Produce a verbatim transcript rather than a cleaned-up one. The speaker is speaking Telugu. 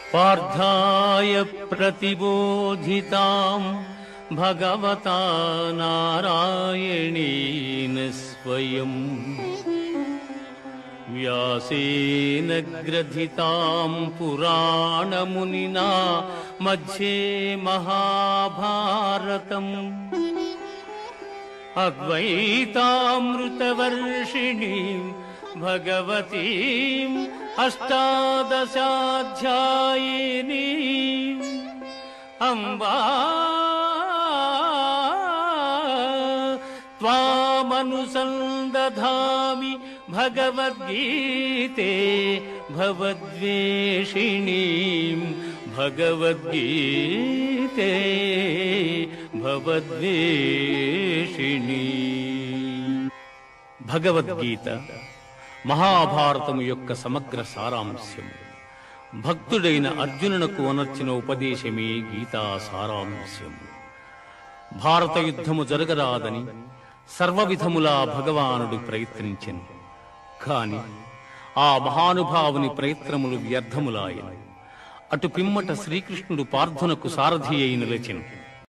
पार्थाय प्रतिबोधितां भगवता नारायणेन स्वयं व्यासेन ग्रथितां पुराणमुनिना मध्ये महाभारतम् अद्वैतामृतवर्षिणीं भगवतीम् अष्टादशाध्यायिनीम् अम्बा त्वामनुसन्दधामि भगवद्गीते भवद्वेषिणीं भगवद्गीते भवद्वेषिणी। భగవద్గీత మహాభారతము యొక్క సమగ్ర సారాంశము. భక్తుడైన అర్జునునకు అనర్చిన ఉపదేశమే గీతా సారాంశము. భారత యుద్ధము జరగరాదని సర్వవిధములా భగవానుడు ప్రయత్నించెను. కాని ఆ మహానుభావుని ప్రయత్నములు వ్యర్థములాయను. అటు పిమ్మట శ్రీకృష్ణుడు పార్థునకు సారథి అయి నిలిచెను.